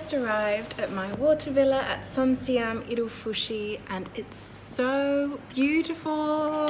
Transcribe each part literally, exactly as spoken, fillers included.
just arrived at my water villa at Sansiam Irufushi and it's so beautiful.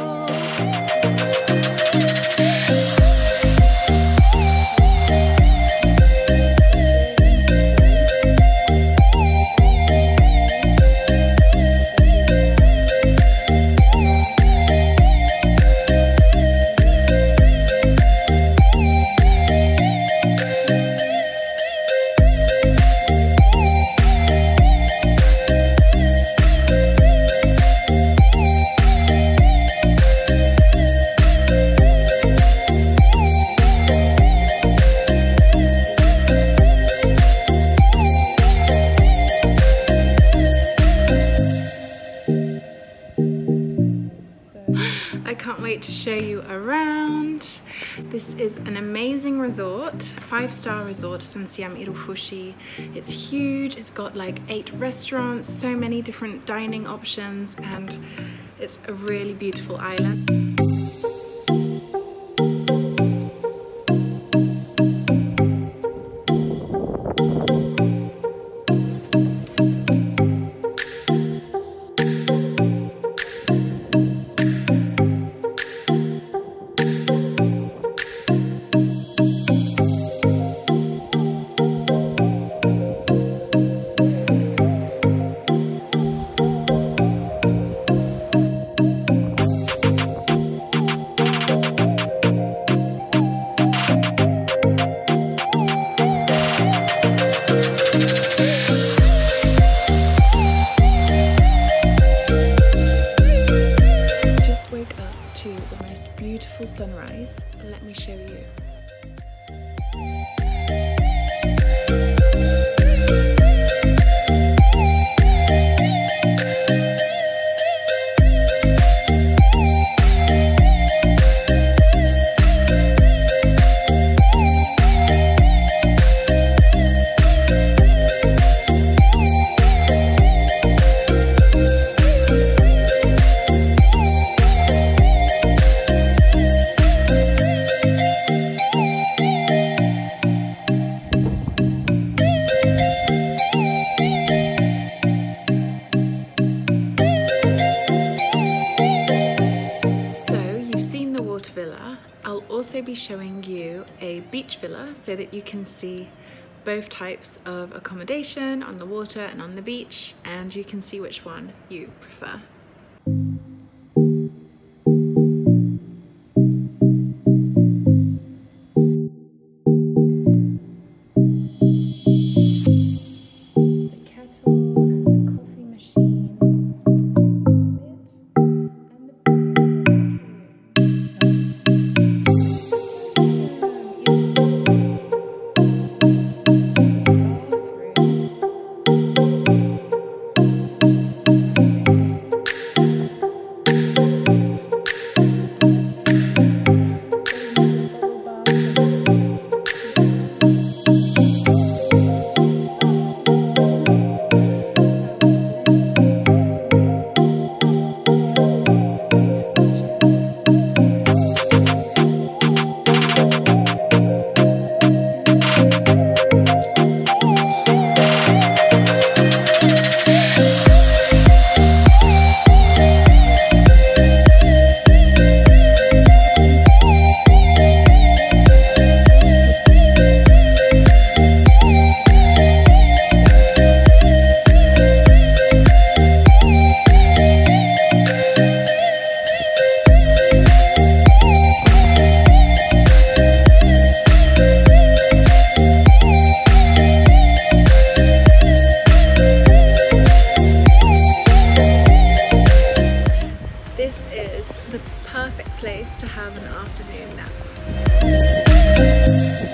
I can't wait to show you around. This is an amazing resort, five-star resort, Sansiam Irufushi. It's huge, it's got like eight restaurants, so many different dining options, and it's a really beautiful island. The most beautiful sunrise. Let me show you. Villa. I'll also be showing you a beach villa so that you can see both types of accommodation on the water and on the beach, and you can see which one you prefer. Place to have an afternoon nap.